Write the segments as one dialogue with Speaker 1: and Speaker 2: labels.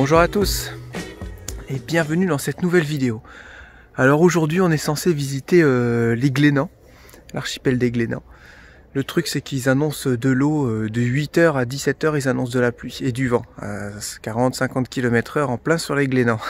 Speaker 1: Bonjour à tous et bienvenue dans cette nouvelle vidéo. Alors aujourd'hui on est censé visiter les Glénans, l'archipel des Glénans. Le truc c'est qu'ils annoncent de l'eau de 8h à 17h, ils annoncent de la pluie et du vent à 40-50 km/h en plein sur les Glénans.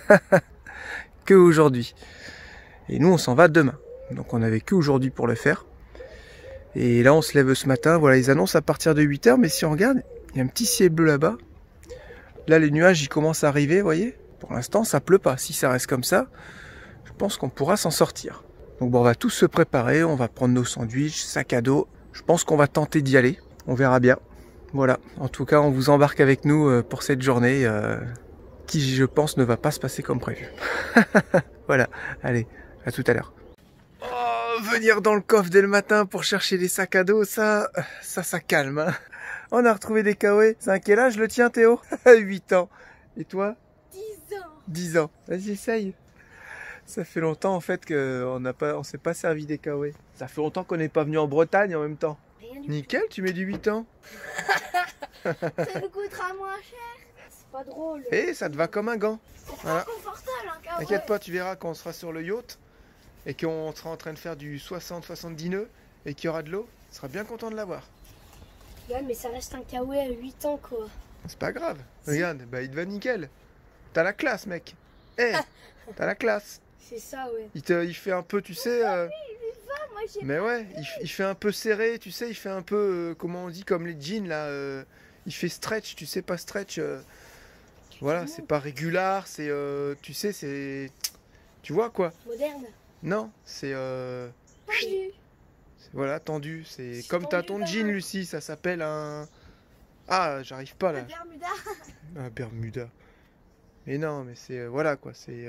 Speaker 1: Que aujourd'hui. Et nous on s'en va demain. Donc on avait que aujourd'hui pour le faire. Et là on se lève ce matin, voilà, ils annoncent à partir de 8h, mais si on regarde, il y a un petit ciel bleu là-bas. Là les nuages ils commencent à arriver, vous voyez. Pour l'instant ça pleut pas, si ça reste comme ça, je pense qu'on pourra s'en sortir. Donc bon, on va tous se préparer, on va prendre nos sandwichs, sac à dos. Je pense qu'on va tenter d'y aller, on verra bien. Voilà, en tout cas on vous embarque avec nous pour cette journée qui je pense ne va pas se passer comme prévu. Voilà, allez, à tout à l'heure. Oh, venir dans le coffre dès le matin pour chercher des sacs à dos, ça calme. Hein. On a retrouvé des kawaii. C'est à quel âge le tien, Théo? 8 ans. Et toi?
Speaker 2: 10 ans.
Speaker 1: 10 ans. Vas-y, essaye. Ça fait longtemps en fait qu'on s'est pas servi des kawaii. Ça fait longtemps qu'on n'est pas venu en Bretagne en même temps. Nickel, tu mets du 8 ans.
Speaker 2: Ça nous coûtera moins cher. C'est pas drôle.
Speaker 1: Et ça te va comme un gant.
Speaker 2: C'est
Speaker 1: Voilà.
Speaker 2: pas confortable un kawaii.
Speaker 1: T'inquiète pas, tu verras quand on sera sur le yacht et qu'on sera en train de faire du 60-70 nœuds et qu'il y aura de l'eau, tu seras bien content de l'avoir.
Speaker 2: Ouais, mais ça reste un kawaii à 8 ans quoi.
Speaker 1: C'est pas grave. Regarde, bah il te va nickel. T'as la classe, mec. Eh, t'as la classe.
Speaker 2: C'est ça, ouais.
Speaker 1: Il fait un peu, tu sais.
Speaker 2: Moi, j'ai
Speaker 1: Mais ouais, il fait un peu serré, tu sais, il fait un peu, comment on dit, comme les jeans là. Il fait stretch, tu sais, pas stretch. Voilà, c'est pas régular, c'est, tu sais, c'est. Tu vois quoi?
Speaker 2: moderne.
Speaker 1: Non, c'est.
Speaker 2: Tendu.
Speaker 1: Voilà, tendu. C'est
Speaker 2: C'est
Speaker 1: comme t'as
Speaker 2: tendu
Speaker 1: ton
Speaker 2: comme
Speaker 1: jean,
Speaker 2: un-
Speaker 1: Lucie, ça s'appelle un. Ah, j'arrive pas
Speaker 2: Le
Speaker 1: là.
Speaker 2: Bermuda.
Speaker 1: Un Bermuda. Mais non, mais c'est. Voilà quoi, c'est.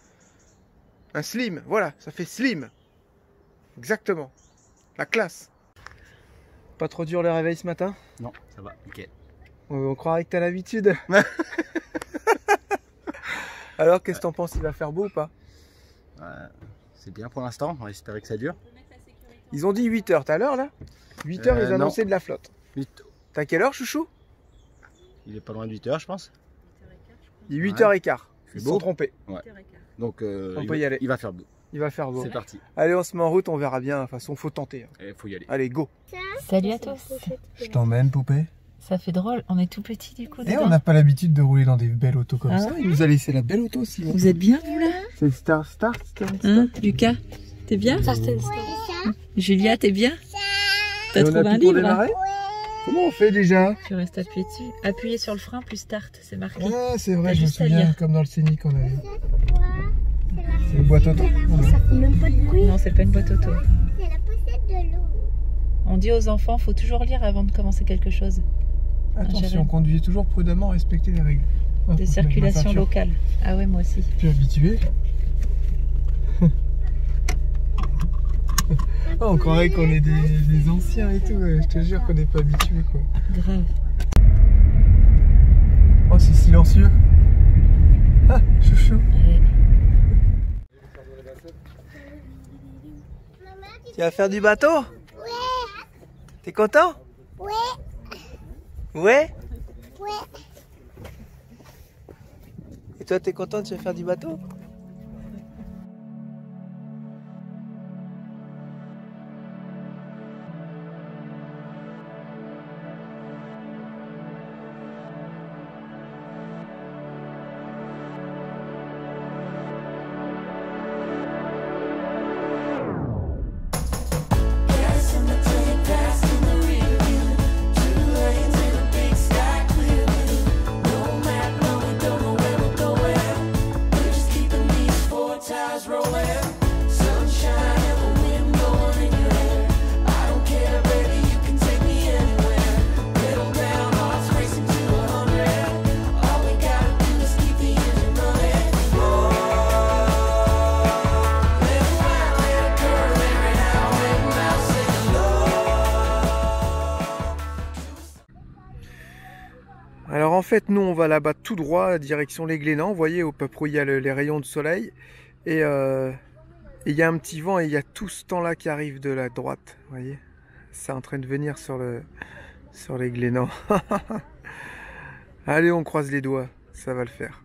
Speaker 1: Un slim, voilà, ça fait slim. Exactement. La classe. Pas trop dur le réveil ce matin?
Speaker 3: Non, ça va, nickel.
Speaker 1: On croirait que t'as l'habitude. Alors, qu'est-ce que t'en penses? Il va faire beau ou pas?
Speaker 3: C'est bien pour l'instant, on va espérer que ça dure.
Speaker 1: Ils ont dit 8h, t'as l'heure là? 8h, ils
Speaker 3: non.
Speaker 1: annonçaient de la flotte.
Speaker 3: 8.
Speaker 1: T'as quelle heure, chouchou?
Speaker 3: Il est pas loin de 8h, je pense.
Speaker 1: Il est 8h15.
Speaker 3: C'est
Speaker 1: Ils se
Speaker 3: beau.
Speaker 1: sont trompés.
Speaker 3: Donc
Speaker 1: On peut y aller.
Speaker 3: Il va faire beau.
Speaker 1: Il va faire beau.
Speaker 3: C'est parti.
Speaker 1: Allez, on se met en route, on verra bien. De toute façon, faut tenter.
Speaker 3: Il faut y aller.
Speaker 1: Allez, go.
Speaker 4: Salut à tous.
Speaker 1: Je t'emmène, poupée.
Speaker 4: Ça fait drôle, on est tout petit du coup.
Speaker 1: Et
Speaker 4: dedans.
Speaker 1: on n'a pas l'habitude de rouler dans des belles autos comme
Speaker 4: Ah
Speaker 1: ça.
Speaker 4: ouais.
Speaker 1: Il nous a laissé la belle auto, Simon.
Speaker 4: Vous êtes bien vous là?
Speaker 1: C'est Start.
Speaker 4: Hein, Lucas, t'es bien?
Speaker 2: Certaines
Speaker 4: Julia, t'es bien? T'as
Speaker 1: Et on
Speaker 4: trouvé
Speaker 1: a
Speaker 4: un
Speaker 1: tout pour
Speaker 4: livre?
Speaker 1: démarrer? Comment on fait déjà?
Speaker 4: Tu restes appuyé dessus. Appuyez sur le frein plus start, c'est marqué.
Speaker 1: Ah, c'est vrai,
Speaker 4: T'as
Speaker 1: je me
Speaker 4: juste à
Speaker 1: souviens,
Speaker 4: lire.
Speaker 1: comme dans le Scénic on avait. C'est une boîte auto.
Speaker 2: Ça fait même pas de bruit.
Speaker 4: Non, c'est pas une boîte auto.
Speaker 2: C'est la pochette de l'eau.
Speaker 4: On dit aux enfants, faut toujours lire avant de commencer quelque chose.
Speaker 1: Attention,
Speaker 4: Jérém.
Speaker 1: conduisez toujours prudemment, respectez les règles. Oh,
Speaker 4: De
Speaker 1: faut se mettre ma
Speaker 4: circulation
Speaker 1: ceinture.
Speaker 4: locale. Ah ouais, moi aussi.
Speaker 1: Je suis habitué. Oh, on croirait qu'on est des anciens et tout. Je te jure qu'on n'est pas habitué quoi.
Speaker 4: Grave.
Speaker 1: Oh, c'est silencieux. Ah, chouchou.
Speaker 4: Ouais.
Speaker 1: Tu vas faire du bateau?
Speaker 2: Ouais.
Speaker 1: T'es content?
Speaker 2: Ouais.
Speaker 1: Ouais.
Speaker 2: Ouais.
Speaker 1: Et toi, t'es content? Tu vas faire du bateau? Alors en fait, nous on va là-bas tout droit, direction les Glénans, vous voyez, au peu où il y a les rayons de soleil. Et il y a un petit vent et il y a tout ce temps-là qui arrive de la droite, vous voyez. C'est en train de venir sur les Glénans. Allez, on croise les doigts. ça va le faire.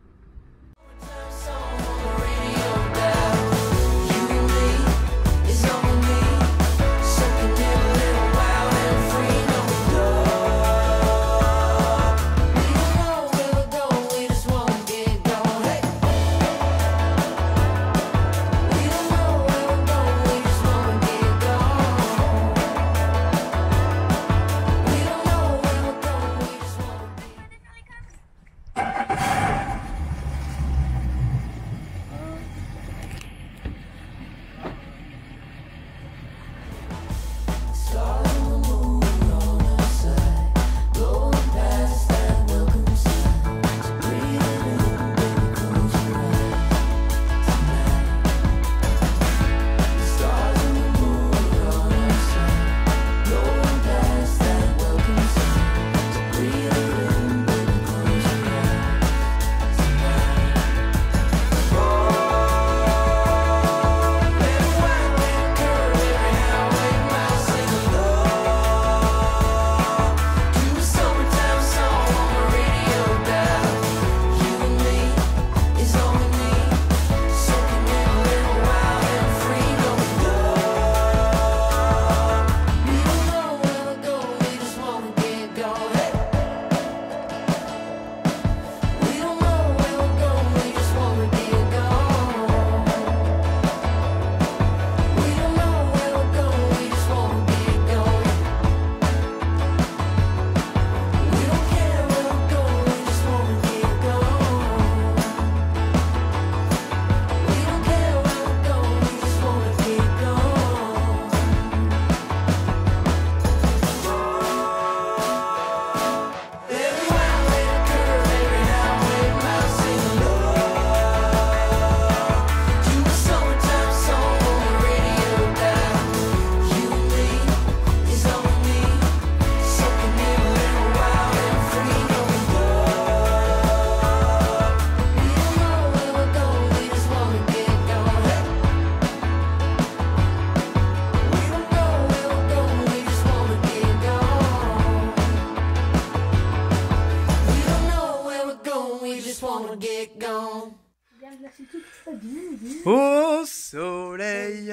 Speaker 1: Au soleil.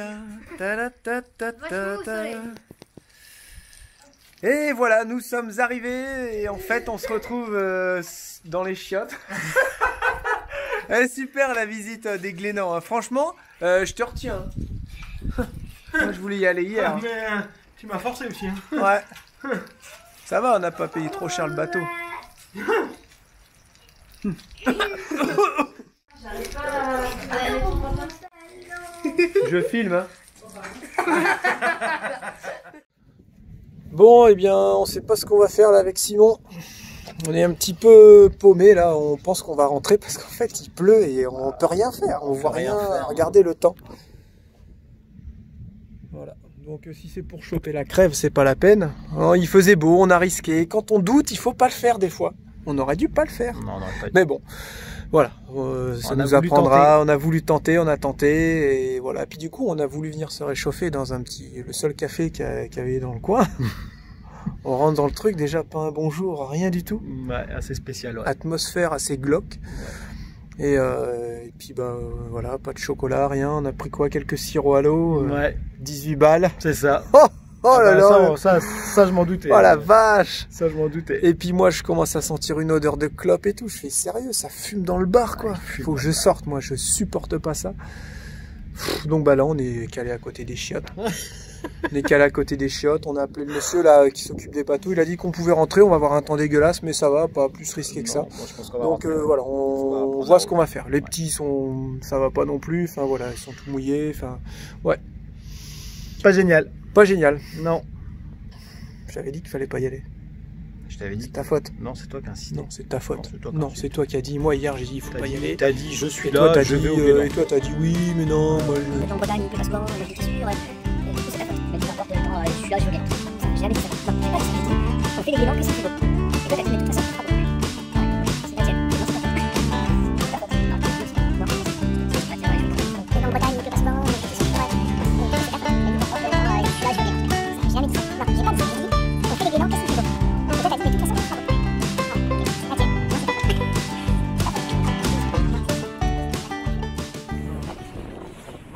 Speaker 1: Et voilà, nous sommes arrivés et en fait on se retrouve dans les chiottes. Elle est super la visite des Glénans, hein. Franchement, je te retiens. Moi je voulais y aller hier.
Speaker 5: Mais tu m'as forcé aussi. Hein.
Speaker 1: Ouais. Ça va, on n'a pas payé trop cher le bateau. Je filme, hein. Bon, eh bien, on sait pas ce qu'on va faire là avec Simon. On est un petit peu paumé là. On pense qu'on va rentrer parce qu'en fait il pleut et on peut rien faire. On voit rien. Regardez le temps. Voilà. Donc si c'est pour choper la crève, c'est pas la peine. Alors, il faisait beau, on a risqué. Quand on doute, il faut pas le faire des fois. On aurait dû pas le faire.
Speaker 3: Non,
Speaker 1: mais bon. Voilà, ça nous apprendra, on a voulu tenter, on a tenté, et voilà. Puis du coup, on a voulu venir se réchauffer dans le seul café qu'il y avait dans le coin. On rentre dans le truc, déjà pas un bonjour, rien du tout.
Speaker 3: Ouais, assez spécial, ouais.
Speaker 1: Atmosphère assez glauque. Et puis bah voilà, pas de chocolat, rien. On a pris quoi, quelques sirops à l'eau,
Speaker 3: ouais.
Speaker 1: 18 balles.
Speaker 3: C'est ça.
Speaker 1: Oh là là,
Speaker 3: ça je m'en doutais.
Speaker 1: Oh la vache.
Speaker 3: Ça je m'en doutais.
Speaker 1: Et puis moi je commence à sentir une odeur de clope et tout. Je fais sérieux, ça fume dans le bar quoi. Faut que je sorte, moi je supporte pas ça. Donc bah là on est calé à côté des chiottes. On est calé à côté des chiottes. On a appelé le monsieur là qui s'occupe des bateaux. Il a dit qu'on pouvait rentrer. On va avoir un temps dégueulasse, mais ça va, pas plus risqué que ça.
Speaker 3: Moi, je pense qu'on va
Speaker 1: donc voilà, on voit ce qu'on va faire. Les petits ça va pas non plus. Enfin voilà, ils sont tout mouillés. Enfin ouais.
Speaker 3: Pas génial.
Speaker 1: Pas génial.
Speaker 3: Non.
Speaker 1: J'avais dit qu'il fallait pas y aller.
Speaker 3: Je t'avais dit.
Speaker 1: C'est ta faute.
Speaker 3: Non, c'est toi qui insistais.
Speaker 1: Non, c'est ta faute.
Speaker 3: Non,
Speaker 1: c'est toi qui as dit. Moi hier j'ai dit il faut pas y aller.
Speaker 3: T'as dit je suis
Speaker 1: et
Speaker 3: là,
Speaker 1: toi,
Speaker 3: je
Speaker 1: dit,
Speaker 3: vais au Glénan.
Speaker 1: et toi t'as dit oui, mais non, moi je...
Speaker 2: En Bretagne, plus facilement, j'étais sûr. Et du coup, c'est ta faute. Mais tu m'apportes, je suis là, je regarde. Ça n'a jamais dit ça. Non, j'ai pas dit ça. On fait les Glénans que c'est plus beau. Et toi, t'as dit, mais de toute façon, c'est pas beau. C'est la tienne. Non, c'est ta faute. C'est ta faute. Non, c'est la tienne. En Bretagne, plus facilement, j'étais sûr. C'est ta faute. Et du coup, je suis là, je regarde. Ça n'a jamais dit ça. Non, j'ai pas dit ça. J'ai dit, on fait les Glénans que c'est plus beau. Et toi, t'as dit, mais de toute façon, c'est pas beau. C'est la tienne. Non, c'est ta faute.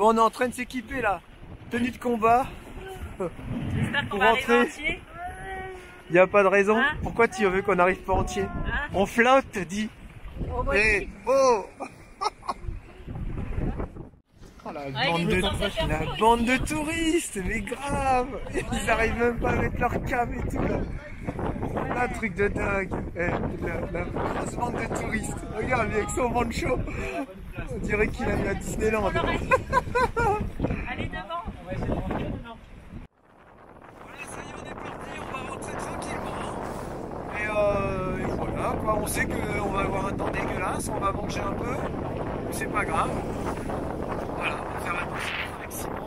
Speaker 1: Bon, on est en train de s'équiper là. Tenue de combat.
Speaker 4: J'espère qu'on
Speaker 1: Pour
Speaker 4: va arriver
Speaker 1: rentrer.
Speaker 4: entier.
Speaker 1: Il n'y a pas de raison.
Speaker 4: Hein?
Speaker 1: Pourquoi tu veux qu'on n'arrive pas entier?
Speaker 4: Hein?
Speaker 1: On flotte, dis.
Speaker 4: Oh, moi
Speaker 1: Eh,
Speaker 4: aussi.
Speaker 1: oh. Oh, la
Speaker 4: il est censé faire
Speaker 1: la
Speaker 4: chaud
Speaker 1: bande
Speaker 4: ici,
Speaker 1: de touristes, mais grave. Ils arrivent même pas à mettre leur cam et tout là. Un truc de dingue. Eh, la grosse bande de touristes. Regarde, lui avec son mancho. On dirait qu'il aime la Disneyland.
Speaker 4: On aurait dit. Allez devant.
Speaker 1: Voilà, ça y est, on est parti, on va rentrer tranquillement. Et voilà, quoi. On sait qu'on va avoir un temps dégueulasse, on va manger un peu, c'est pas grave. Voilà, on va faire attention avec Simon.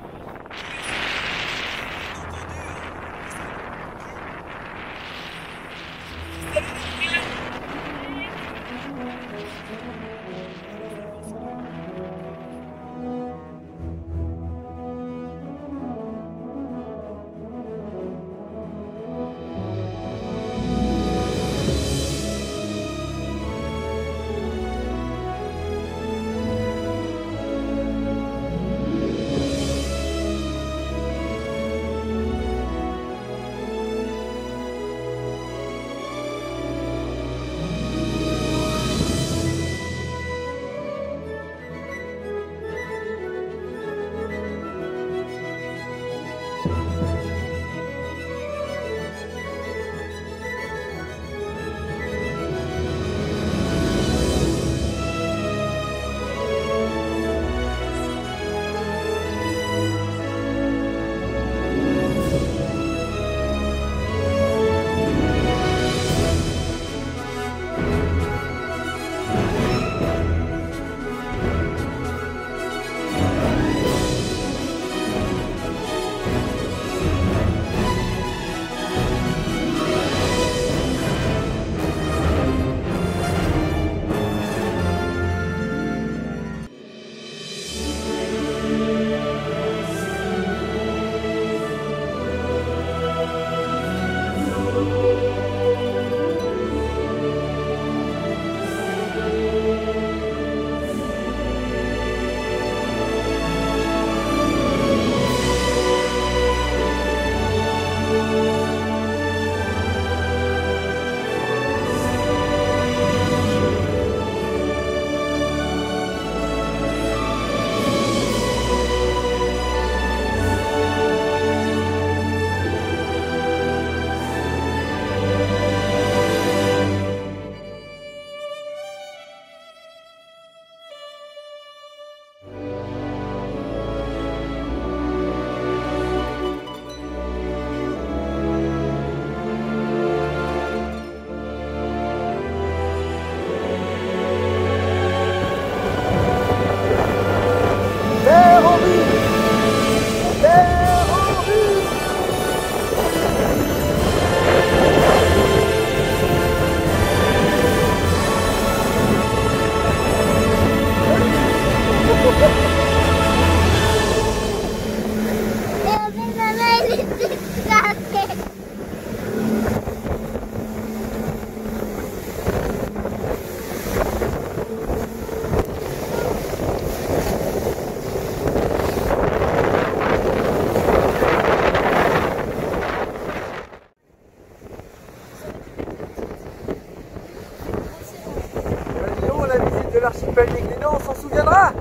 Speaker 1: l'archipel des Glénans, on s'en souviendra.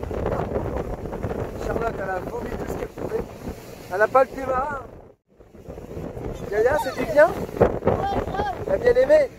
Speaker 1: Charlotte, elle a vomi tout ce qu'elle pouvait. Elle n'a pas le pied marin. Yaya, c'était bien? Il a bien aimé.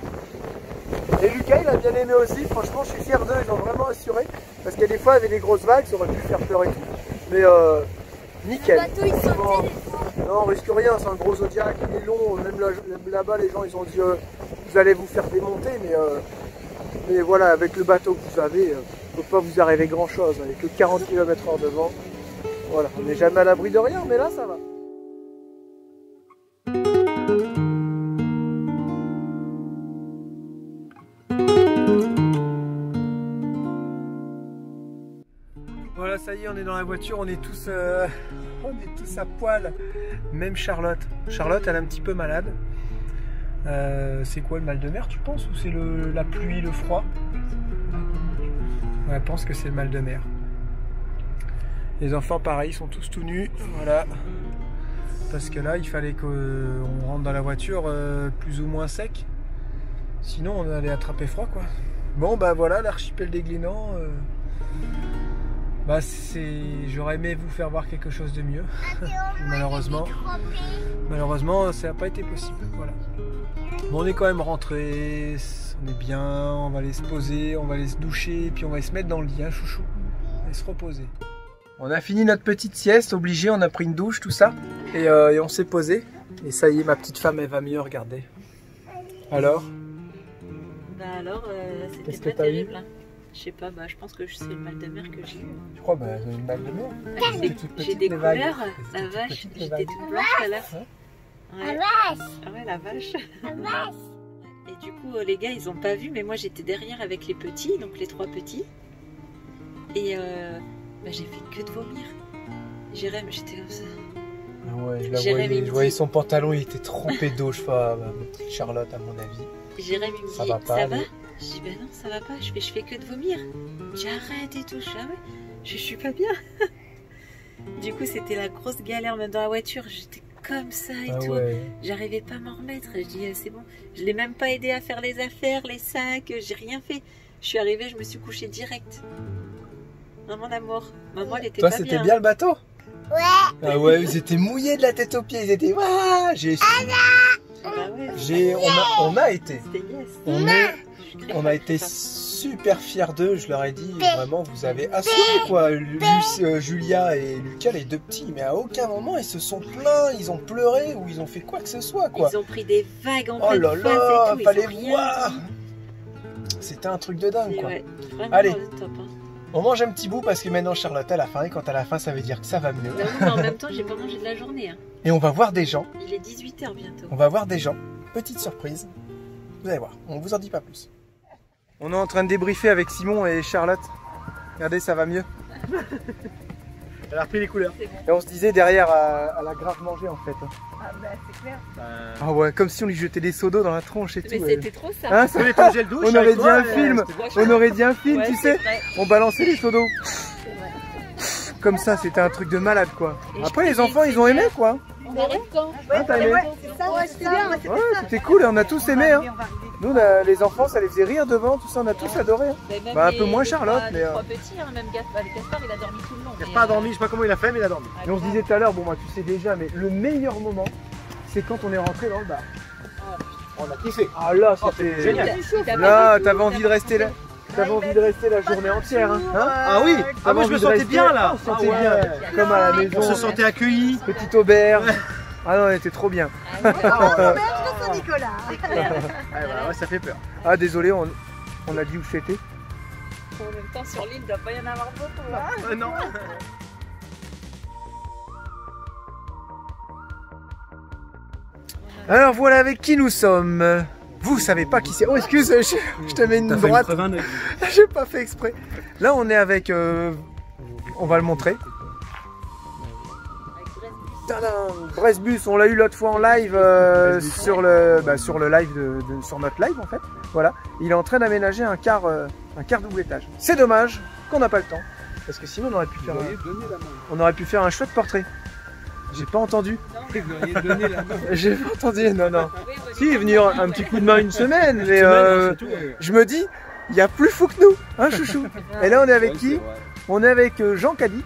Speaker 1: Et Lucas, il a bien aimé aussi. Franchement, je suis fier d'eux. Ils ont vraiment assuré. Parce qu'il y a des fois, il y avait des grosses vagues, ça aurait pu faire peur et tout. Mais nickel.
Speaker 2: Le bateau, il sautait des fois.
Speaker 1: Non, on risque rien. C'est un gros Zodiac. Il est long. Même là-bas, les gens, ils ont dit vous allez vous faire démonter. Mais voilà, avec le bateau que vous avez, il ne peut pas vous arriver grand-chose. Avec que 40 km/h devant. Voilà, on n'est jamais à l'abri de rien, mais là, ça va. Voilà, ça y est, on est dans la voiture, on est tous à poil. Même Charlotte. Charlotte, elle est un petit peu malade. C'est quoi le mal de mer, tu penses? Ou c'est la pluie, le froid? Ouais, elle pense que c'est le mal de mer. Les enfants pareil, ils sont tous tout nus, voilà. Parce que là il fallait qu'on rentre dans la voiture plus ou moins sec. Sinon on allait attraper froid quoi. Bon bah voilà l'archipel des Glénans. Bah j'aurais aimé vous faire voir quelque chose de mieux. Malheureusement ça n'a pas été possible. Voilà. Bon, on est quand même rentré, on est bien, on va aller se poser, on va aller se doucher, puis on va aller se mettre dans le lit, hein, chouchou, et se reposer. On a fini notre petite sieste, obligé, on a pris une douche, tout ça, et on s'est posé. Et ça y est, ma petite femme, elle va mieux, regardez. Alors?
Speaker 4: Bah alors,
Speaker 1: Qu'est-ce
Speaker 4: c'était
Speaker 1: que
Speaker 4: pas
Speaker 1: t'as
Speaker 4: terrible. Hein. Je sais pas, bah je pense que c'est le mal de mer que j'ai eu.
Speaker 1: Tu crois, bah, elle a une balle de mer.
Speaker 4: J'ai des couleurs, la vache, j'étais toute blanche à la fin. Ouais. Ah ouais, la vache. Et du coup, les gars, ils ont pas vu, mais moi j'étais derrière avec les petits, donc les 3 petits. Et bah, j'ai fait que de vomir. Jérémy, j'étais comme ça.
Speaker 1: Ah ouais, je voyais son pantalon, il était trempé d'eau, je fais, ma petite Charlotte à mon avis.
Speaker 4: Jérémy me dit, ça va? Je dis, ben non, ça va pas, je fais que de vomir. J'arrête et tout, je suis pas bien. Du coup, c'était la grosse galère, même dans la voiture, j'étais comme ça et tout. Ouais. J'arrivais pas à m'en remettre. Je dis c'est bon. Je l'ai même pas aidé à faire les affaires, les sacs. J'ai rien fait. Je suis arrivée, je me suis couchée direct. Maman d'amour. Maman, elle était pas bien.
Speaker 1: Toi, c'était bien le bateau? Ouais. Ah ouais, ils étaient mouillés de la tête aux pieds. Ils étaient waouh. On a été. On a été super fiers d'eux, je leur ai dit, vraiment, vous avez assuré quoi. Julia et Lucas, les 2 petits, mais à aucun moment ils se sont plaints, ils ont pleuré ou ils ont fait quoi que ce soit quoi.
Speaker 4: Ils ont pris des vagues en
Speaker 1: pleine face et tout, fallait voir. C'était un truc de dingue quoi.
Speaker 4: Ouais,
Speaker 1: allez,
Speaker 4: top, hein.
Speaker 1: On mange un petit bout parce que maintenant Charlotte elle a faim et quand elle a faim ça veut dire que ça va mieux.
Speaker 4: Bah oui, mais en même temps j'ai pas mangé de la journée. Hein.
Speaker 1: Et on va voir des gens.
Speaker 4: Il est 18 h bientôt.
Speaker 1: On va voir des gens, petite surprise. Vous allez voir, on vous en dit pas plus. On est en train de débriefer avec Simon et Charlotte. Regardez, ça va mieux. Elle a repris les couleurs. Bon. Et on se disait derrière, elle a grave mangé en fait.
Speaker 4: Ah bah c'est clair.
Speaker 1: Ah ouais, comme si on lui jetait des seaux d'eau dans la tronche et tout.
Speaker 4: Mais c'était trop ça.
Speaker 1: Hein, ça on aurait dit un film. On aurait dit un film, tu sais. On balançait les seaux d'eau. Comme ça, c'était un truc de malade quoi. Et après les enfants, ils ont aimé quoi.
Speaker 4: On arrête quand?
Speaker 1: Hein, t'as aimé?
Speaker 2: C'était bien.
Speaker 1: Ouais, c'était cool, on a tous aimé. Hein. Nous, les enfants, ça les faisait rire devant, tout ça, on a tous adoré. Hein. Bah, un peu moins Charlotte, mais.
Speaker 4: 3 petits, hein, même Gaspard, il a dormi tout le long.
Speaker 5: Gaspard a dormi, je sais pas comment il a fait, mais il a dormi.
Speaker 1: Et on se disait tout à l'heure, bon, moi, tu sais déjà, mais le meilleur moment, c'est quand on est rentré dans le bar.
Speaker 5: On a kiffé.
Speaker 1: Ah là, c'était
Speaker 5: génial.
Speaker 1: Là, t'avais envie de rester là. T'avais envie de rester la journée entière, hein,
Speaker 5: ah oui, ah moi je me sentais bien là.
Speaker 1: On se sentait bien, comme à la maison.
Speaker 5: On se sentait accueillis.
Speaker 1: Petite auberge. Ah non, on était trop bien.
Speaker 2: Nicolas.
Speaker 5: Ouais, ça fait peur.
Speaker 1: Ah désolé, on a dit où c'était.
Speaker 4: En même temps, sur l'île, il doit pas y en avoir beaucoup là.
Speaker 5: Non.
Speaker 1: Alors voilà avec qui nous sommes. Vous savez pas qui c'est. Oh excuse, je te mets une droite. J'ai pas fait exprès. Là on est avec... on va le montrer. Bresbus, on l'a eu l'autre fois en live sur le live sur notre live en fait. Voilà, il est en train d'aménager un quart double étage. C'est dommage qu'on n'a pas le temps parce que sinon on aurait pu faire un chouette portrait. J'ai pas entendu. J'ai pas entendu, non. Si, il est venu un petit coup de main une semaine, mais je me dis, il y a plus fou que nous, hein chouchou. Et là on est avec qui? On est avec Jean Cadic.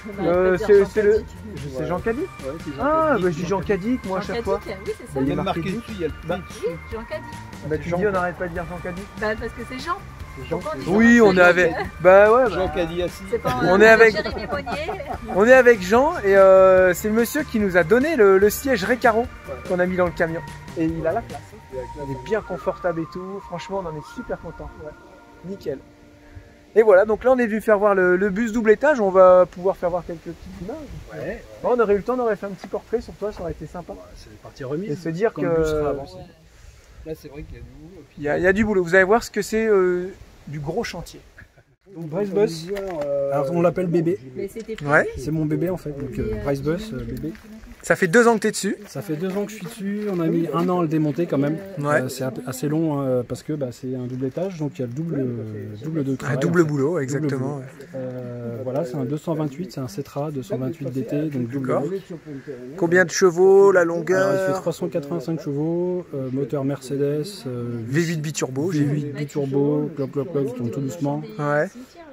Speaker 1: C'est Jean Cadic. Ah, bah, je dis Jean Cadic, moi à chaque fois.
Speaker 4: Oui, c'est ça.
Speaker 5: Il y a marqué dessus, il y a le
Speaker 4: Jean Cadic.
Speaker 1: Bah, tu dis, on n'arrête pas de dire Jean Cadic.
Speaker 4: Bah, parce que c'est Jean.
Speaker 1: Oui, on est avec. Bah ouais.
Speaker 5: Jean Cadic assis.
Speaker 1: On est avec Jean et c'est le monsieur qui nous a donné le siège Recaro qu'on a mis dans le camion. Et il a la place. Il est bien confortable et tout. Franchement, on en est super content. Ouais. Nickel. Et voilà, donc là on est venu faire voir le bus double étage, on va pouvoir faire voir quelques petites images. Ouais. Bon, on aurait eu le temps, on aurait fait un petit portrait sur toi, ça aurait été sympa.
Speaker 5: C'est les parties remises.
Speaker 1: Et se dire que...
Speaker 5: Là c'est vrai qu'il y a du boulot.
Speaker 1: Il y a du boulot, vous allez voir ce que c'est du gros chantier.
Speaker 6: Donc Bresbus, alors on l'appelle bébé.
Speaker 1: Ouais.
Speaker 6: C'est mon bébé en fait, donc Bresbus, bébé.
Speaker 1: Ça fait 2 ans que tu es dessus.
Speaker 5: Ça fait 2 ans que je suis dessus, on a mis 1 an à le démonter quand même.
Speaker 1: Ouais.
Speaker 5: C'est assez long parce que c'est un double étage, donc il y a le double de travail.
Speaker 1: Un double
Speaker 5: en fait.
Speaker 1: boulot, exactement.
Speaker 5: Double boulot. Voilà, c'est un 228, c'est un Cetra 228 DT, donc double
Speaker 1: D'accord.
Speaker 5: boulot.
Speaker 1: Combien de chevaux, la
Speaker 5: Alors, il fait
Speaker 1: longueur?
Speaker 5: 385 chevaux, moteur Mercedes,
Speaker 1: V8 biturbo, j'ai vu.
Speaker 5: V8 biturbo, cloc, il tourne tout doucement.
Speaker 1: Ouais.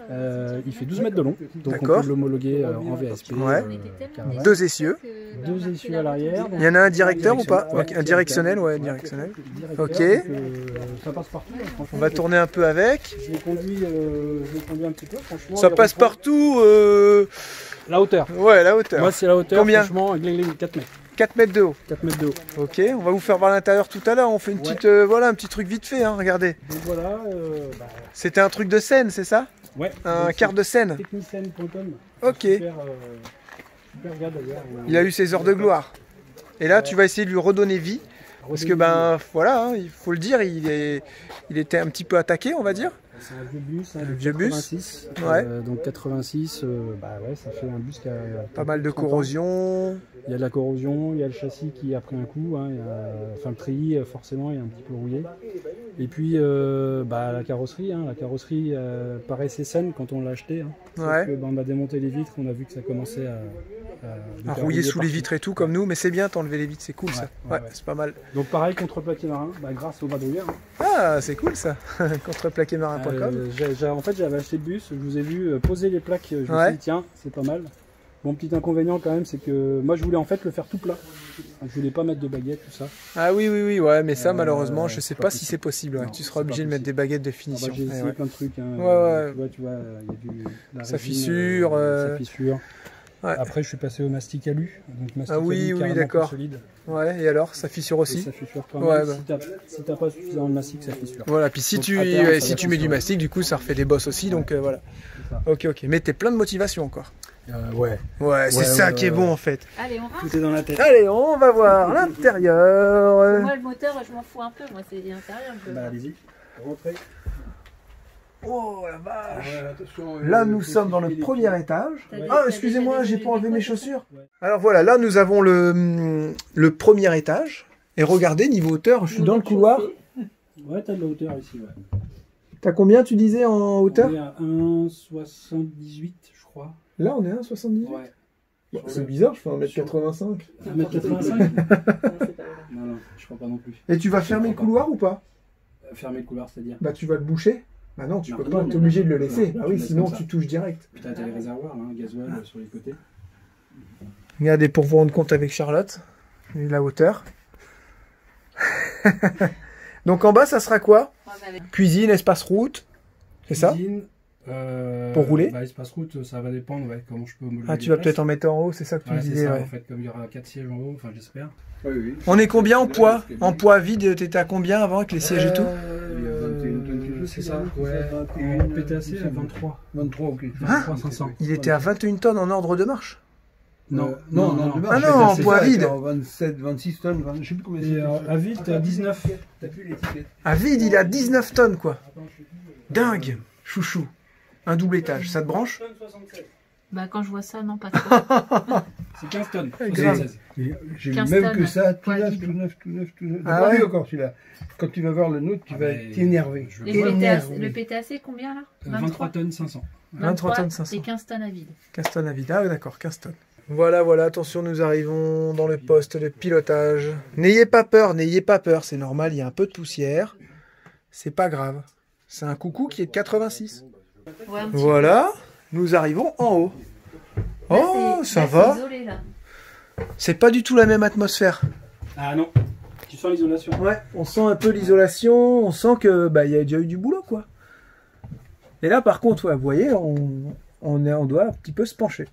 Speaker 5: Il fait 12 mètres de long, donc on
Speaker 1: D'accord.
Speaker 5: peut l'homologuer en VSP.
Speaker 1: Ouais.
Speaker 5: Caravane.
Speaker 1: 2 essieux.
Speaker 5: 2 essieux à l'arrière.
Speaker 1: Il y en a un directeur ou pas?
Speaker 5: Ouais,
Speaker 1: Un directionnel, ouais, directionnel.
Speaker 5: Directeur,
Speaker 1: Ok.
Speaker 5: donc, ça passe partout. Franchement,
Speaker 1: On va tourner un peu avec.
Speaker 5: Je l'ai conduit un petit peu, franchement.
Speaker 1: Ça
Speaker 5: il
Speaker 1: passe
Speaker 5: reprend.
Speaker 1: partout.
Speaker 5: La hauteur.
Speaker 1: Ouais, la hauteur.
Speaker 5: Moi, c'est la hauteur.
Speaker 1: Combien?
Speaker 5: Franchement, 4 mètres.
Speaker 1: 4 mètres de haut.
Speaker 5: 4 mètres de haut.
Speaker 1: Ok, on va vous faire voir l'intérieur tout à l'heure. On fait une petite, voilà, un petit truc vite fait. Hein, regardez.
Speaker 5: Donc voilà.
Speaker 1: C'était un truc de scène, c'est ça?
Speaker 5: Ouais.
Speaker 1: Un
Speaker 5: donc,
Speaker 1: quart de scène.
Speaker 5: Technicien.com.
Speaker 1: Ok.
Speaker 5: Super gars d'ailleurs.
Speaker 1: Il a eu ses heures de gloire. Et là, tu vas essayer de lui redonner vie. Parce que voilà, hein, il faut le dire, il était un petit peu attaqué, on va dire.
Speaker 5: C'est un vieux bus,
Speaker 1: Le vieux bus.
Speaker 5: 86.
Speaker 1: Ouais.
Speaker 5: Donc 86, ça fait un bus qui a
Speaker 1: Pas mal de
Speaker 5: 30 ans.
Speaker 1: corrosion.
Speaker 5: Il y a de la corrosion, il y a le châssis qui a pris un coup, hein, le treillis forcément est un petit peu rouillé. Et puis la carrosserie, la carrosserie paraissait saine quand on l'a acheté. Sauf
Speaker 1: Ouais.
Speaker 5: que, on a démonté les vitres, on a vu que ça commençait
Speaker 1: À rouiller sous les vitres et tout, comme nous. Mais c'est bien, t'enlever les vitres, c'est cool ça.
Speaker 5: Ouais,
Speaker 1: Ouais, c'est pas mal.
Speaker 5: Donc pareil, contreplaqué marin, grâce au vadrouilleur.
Speaker 1: Ah, c'est cool ça. Contreplaquémarin.com.
Speaker 5: En fait, j'avais acheté le bus, je vous ai vu poser les plaques, je me
Speaker 1: Ouais.
Speaker 5: suis dit tiens, c'est pas mal. Mon petit inconvénient quand même, c'est que moi je voulais en fait le faire tout plat. Je voulais pas mettre de baguettes, tout ça.
Speaker 1: Ah oui, ouais, mais ça, malheureusement, je sais
Speaker 5: c'est
Speaker 1: pas
Speaker 5: pas
Speaker 1: si
Speaker 5: possible.
Speaker 1: c'est possible. Ouais.
Speaker 5: Non,
Speaker 1: Tu seras
Speaker 5: c'est
Speaker 1: obligé
Speaker 5: pas
Speaker 1: de mettre des
Speaker 5: possible.
Speaker 1: baguettes de
Speaker 5: Ah
Speaker 1: finition.
Speaker 5: j'ai essayé
Speaker 1: Ouais.
Speaker 5: plein de trucs. Hein.
Speaker 1: Ouais.
Speaker 5: Tu vois, il y a la
Speaker 1: Ça
Speaker 5: résine,
Speaker 1: fissure,
Speaker 5: ça fissure.
Speaker 1: Ouais.
Speaker 5: Après, je suis passé au mastic alu. Donc mastic
Speaker 1: Ah oui,
Speaker 5: alu
Speaker 1: oui,
Speaker 5: carrément
Speaker 1: d'accord.
Speaker 5: plus solide.
Speaker 1: Ouais, et alors, ça fissure
Speaker 5: Et
Speaker 1: aussi.
Speaker 5: ça fissure pas
Speaker 1: Ouais,
Speaker 5: mal.
Speaker 1: bah.
Speaker 5: Si t'as pas suffisamment de mastic, ça fissure.
Speaker 1: Voilà, puis si
Speaker 5: Donc,
Speaker 1: tu,
Speaker 5: à terme,
Speaker 1: ouais,
Speaker 5: ça
Speaker 1: si
Speaker 5: va
Speaker 1: tu mets du
Speaker 5: fissurer.
Speaker 1: mastic, du coup, ça refait des bosses aussi, donc voilà.
Speaker 5: C'est ça.
Speaker 1: Ok, mais t'es plein de motivation encore.
Speaker 5: Ouais.
Speaker 1: Ouais, c'est ça qui est bon en fait.
Speaker 4: Allez, on rentre.
Speaker 5: Tout est dans la tête.
Speaker 1: Allez, on va voir l'intérieur.
Speaker 4: Moi, le moteur, je m'en fous un peu. Moi, c'est l'intérieur.
Speaker 5: Allez-y. Rentrez.
Speaker 1: Oh la vache.
Speaker 5: Attention,
Speaker 1: Là, nous sommes dans le premier étage.
Speaker 4: T'as des-
Speaker 1: Ah,
Speaker 4: t'as
Speaker 1: excusez-moi,
Speaker 4: déjà
Speaker 1: j'ai
Speaker 4: des-
Speaker 1: pas enlevé
Speaker 4: des
Speaker 1: mes
Speaker 4: quoi,
Speaker 1: chaussures.
Speaker 5: Ouais.
Speaker 1: Alors voilà, là, nous avons le premier étage. Et regardez, niveau hauteur, je suis dans le couloir.
Speaker 5: Ouais, t'as de la hauteur ici, ouais.
Speaker 1: T'as combien, tu disais, en hauteur?
Speaker 5: On est à 1,78, je crois.
Speaker 1: Là, on est à 1,78.
Speaker 5: Ouais.
Speaker 1: Bon, c'est bizarre, je fais 1m85.
Speaker 5: 1m85
Speaker 4: Non, c'est pas vrai.
Speaker 5: Non, je crois pas non plus.
Speaker 1: Et tu vas fermer le couloir ou pas?
Speaker 5: Fermer le couloir, c'est-à-dire.
Speaker 1: Bah, tu vas le boucher. Bah non, tu
Speaker 5: Non,
Speaker 1: peux
Speaker 5: non,
Speaker 1: pas, t'es obligé de le
Speaker 5: non,
Speaker 1: laisser.
Speaker 5: non,
Speaker 1: Bah
Speaker 5: tu
Speaker 1: oui,
Speaker 5: laisses
Speaker 1: sinon
Speaker 5: comme ça.
Speaker 1: tu touches direct.
Speaker 5: Putain, t'as les réservoirs, là, gasoil sur les côtés.
Speaker 1: Regardez, pour vous rendre compte avec Charlotte, et la hauteur. Donc en bas, ça sera quoi?
Speaker 4: Ouais, bah,
Speaker 1: Cuisine, espace route, c'est ça?
Speaker 5: Cuisine,
Speaker 1: Pour rouler
Speaker 5: espace route, ça va dépendre, ouais, comment je peux homologuer
Speaker 1: Ah, tu
Speaker 5: les
Speaker 1: vas
Speaker 5: places.
Speaker 1: peut-être en mettre en haut, c'est ça que tu me
Speaker 5: Ouais, c'est
Speaker 1: disais,
Speaker 5: ça,
Speaker 1: ouais.
Speaker 5: en fait, comme il y aura 4 sièges en haut, enfin, j'espère.
Speaker 1: On est combien en poids? En poids vide, t'étais à combien avant avec les sièges et tout?
Speaker 5: C'est ça, ouais. En PTAC, à 23.
Speaker 3: 23, ok.
Speaker 5: 23 500.
Speaker 1: Il était à 21 tonnes en ordre de marche.
Speaker 5: Non,
Speaker 3: non,
Speaker 1: Ah non, en poids vide.
Speaker 3: 27, 26 tonnes, je sais plus combien
Speaker 5: Et à vide, t'es à 19.
Speaker 3: T'as plus l'étiquette.
Speaker 1: À vide, il est à 19 tonnes, quoi. Dingue, chouchou. Un double étage, ça te branche?
Speaker 4: Bah, quand je vois ça, non, pas trop.
Speaker 5: C'est 15 tonnes.
Speaker 1: Grave.
Speaker 5: 76.
Speaker 3: J'ai vu
Speaker 4: 15
Speaker 3: même
Speaker 4: tonnes,
Speaker 3: que ça, tout
Speaker 4: poids
Speaker 3: neuf,
Speaker 4: vide.
Speaker 3: tout neuf, tout neuf, tout neuf.
Speaker 1: Ah
Speaker 3: T'as pas
Speaker 1: ouais
Speaker 3: vu encore celui-là. Quand tu vas voir le nôtre, tu
Speaker 5: Ah
Speaker 3: vas
Speaker 5: ben,
Speaker 3: t'énerver.
Speaker 5: je
Speaker 4: Et
Speaker 5: vois.
Speaker 4: le PTAC, combien là
Speaker 5: 23 tonnes 500.
Speaker 1: 23 tonnes 500.
Speaker 4: Et 15 tonnes à vide.
Speaker 1: 15 tonnes à vide. Ah oui, d'accord, 15 tonnes. Voilà, attention, nous arrivons dans le poste de pilotage. N'ayez pas peur, c'est normal, il y a un peu de poussière. C'est pas grave. C'est un coucou qui est de 86.
Speaker 4: Ouais, un petit
Speaker 1: Voilà, nous arrivons en haut.
Speaker 4: peu. Là,
Speaker 1: Oh,
Speaker 4: c'est-
Speaker 1: ça
Speaker 4: là,
Speaker 1: va.
Speaker 4: c'est isolé, là.
Speaker 1: C'est pas du tout la même atmosphère.
Speaker 5: Ah non, tu sens l'isolation.
Speaker 1: Ouais, on sent un peu l'isolation, on sent que bah il y a déjà eu du boulot, quoi. Et là, par contre, ouais, vous voyez, on doit un petit peu se pencher.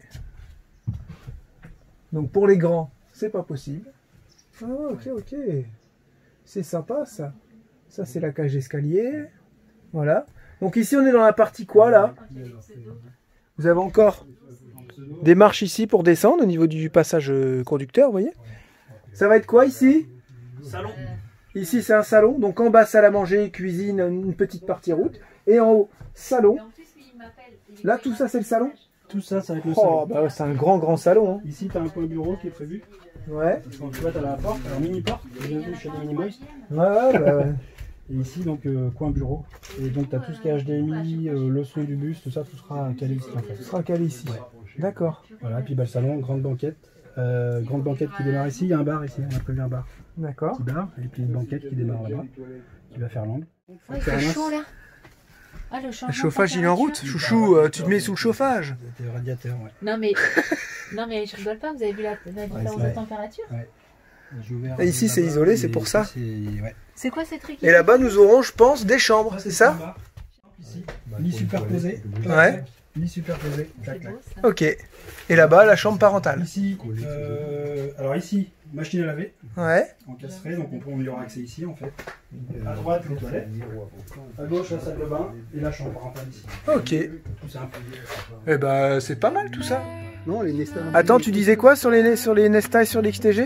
Speaker 1: Donc pour les grands, c'est pas possible. Ah, ok. C'est sympa, ça. Ça, c'est la cage d'escalier. Voilà. Donc ici, on est dans la partie quoi, là? Vous avez encore des marches ici pour descendre au niveau du passage conducteur, vous voyez? Ça va être quoi ici?
Speaker 5: Salon.
Speaker 1: Ici, c'est un salon. Donc en bas, salle à manger, cuisine, une petite partie route. Et en haut, salon. Là, tout ça, c'est le salon?
Speaker 5: Tout ça, ça va être le
Speaker 1: Oh,
Speaker 5: salon.
Speaker 1: bah ouais, c'est un grand salon. Hein.
Speaker 5: Ici, tu as un coin bureau qui est prévu.
Speaker 1: Ouais.
Speaker 5: Donc tu vois, tu as la porte, alors mini porte, bienvenue chez les Minimoys.
Speaker 1: Ouais.
Speaker 5: Et ici, donc, coin bureau. Et donc, tu as tout ce qui est HDMI, le son du bus, tout ça, tout sera calé ici en fait.
Speaker 1: Ce sera calé ici. D'accord.
Speaker 5: Voilà, puis bah, le salon, grande banquette. Grande banquette qui démarre ici, il y a un bar ici, on a prévu un bar.
Speaker 1: D'accord.
Speaker 5: Petit bar, et puis une banquette qui démarre là-bas, qui va faire l'angle.
Speaker 4: Il fait chaud là. Ah,
Speaker 1: Le chauffage il est en route. Chouchou, tu te mets sous le chauffage.
Speaker 5: Des radiateurs, ouais.
Speaker 4: Non mais je rigole pas, vous avez vu la différence de température?
Speaker 1: Et ici c'est isolé, c'est pour ça.
Speaker 4: C'est quoi ces trucs?
Speaker 1: Et là-bas nous aurons, je pense, des chambres, c'est ça?
Speaker 5: Ici, lit superposé.
Speaker 1: Ouais.
Speaker 5: Lit superposé. Tac, tac.
Speaker 1: Ok. Et là-bas la chambre parentale.
Speaker 5: Ici, alors ici, machine à laver,
Speaker 1: Ouais.
Speaker 5: encastrée, donc on y aura accès ici en fait. À droite, les toilettes. À gauche, la salle de bain et la chambre parentale ici.
Speaker 1: Ok.
Speaker 5: Tout simple.
Speaker 1: Eh bah c'est pas mal tout ça.
Speaker 3: Non, les Nesta.
Speaker 1: Attends, tu disais quoi sur les Nesta et sur l'XTG?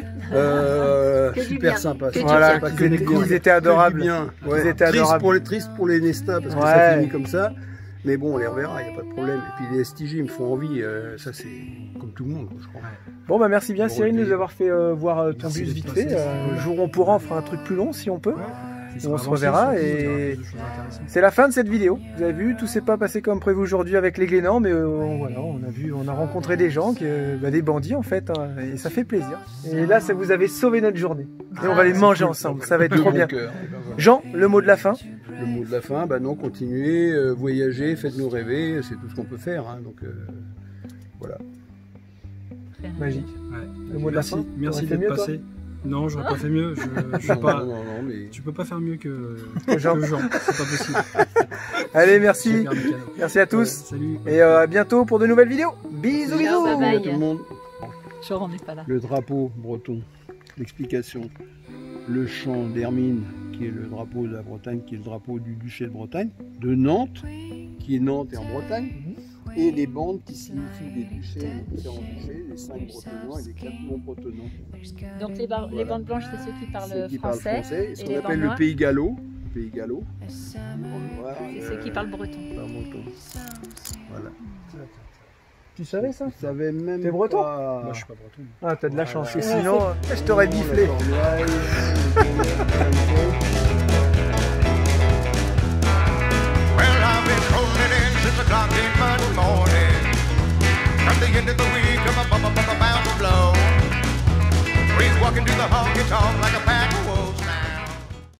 Speaker 3: Super sympa.
Speaker 1: Voilà,
Speaker 3: sympa,
Speaker 1: ils étaient adorables.
Speaker 3: Bien.
Speaker 1: Ils étaient adorables.
Speaker 3: Triste pour les Nesta parce que
Speaker 1: Ouais.
Speaker 3: ça finit comme ça. Mais bon, on les reverra, il n'y a pas de problème. Et puis les STG, ils me font envie. Ça, c'est comme tout le monde, je crois.
Speaker 1: Bon bah merci bien Cyril de nous avoir fait voir ton bus vite fait. Le jour où on pourra, on fera un truc plus long si on peut. On se reverra et c'est la fin de cette vidéo. Vous avez vu, tout s'est pas passé comme prévu aujourd'hui avec les Glénans, mais voilà, on a rencontré des gens, des bandits en fait, hein, et ça fait plaisir. Et là, vous avez sauvé notre journée. Et on va les manger ensemble, ça va être trop bien. Jean, le mot de la fin?
Speaker 3: Le mot de la fin, bah non, continuez, voyagez, faites-nous rêver, c'est tout ce qu'on peut faire. Hein, donc voilà.
Speaker 1: Magique.
Speaker 5: Ouais.
Speaker 1: Le mot de la fin?
Speaker 5: Merci
Speaker 1: T'aurais fait
Speaker 5: d'être
Speaker 1: mieux,
Speaker 5: passé. Non, j'aurais pas fait mieux. Je suis pas...
Speaker 3: Non, mais...
Speaker 5: Tu peux pas faire mieux que
Speaker 1: Jean.
Speaker 5: Jean. C'est pas possible.
Speaker 1: Allez, merci.
Speaker 5: Super, Michael.
Speaker 1: Merci à tous.
Speaker 5: Salut.
Speaker 1: Et à bientôt pour de nouvelles vidéos. Bisous, bisous.
Speaker 4: Bye bye.
Speaker 3: tout le monde.
Speaker 4: Genre on n'est pas là.
Speaker 3: Le drapeau breton, l'explication. Le champ d'Hermine, qui est le drapeau de la Bretagne, qui est le drapeau du duché de Bretagne. De Nantes, qui est Nantes et en Bretagne. Et les bandes qui signifient des duchés, les différents duchés, les 5 bretonnants et les 4 non bretonnants.
Speaker 4: Donc les bandes blanches, c'est ceux qui parlent
Speaker 3: Ceux qui
Speaker 4: français.
Speaker 3: parlent français, et ce
Speaker 4: et
Speaker 3: qu'on
Speaker 4: les
Speaker 3: appelle
Speaker 4: bandes
Speaker 3: le
Speaker 4: noires
Speaker 3: pays gallo. Pays gallo. Les bandes noires,
Speaker 4: C'est ceux qui parlent breton.
Speaker 3: par breton. Voilà.
Speaker 1: Tu savais ça?
Speaker 3: Je savais même
Speaker 1: T'es breton?
Speaker 3: pas...
Speaker 5: Moi, je suis pas breton.
Speaker 1: Ah, t'as de la chance. Et sinon, je t'aurais biflé.
Speaker 6: Well, I've been rolling in since the clock came Monday morning. From the end of the week, I'm bound to blow. Breeze walking to the honky tonk like a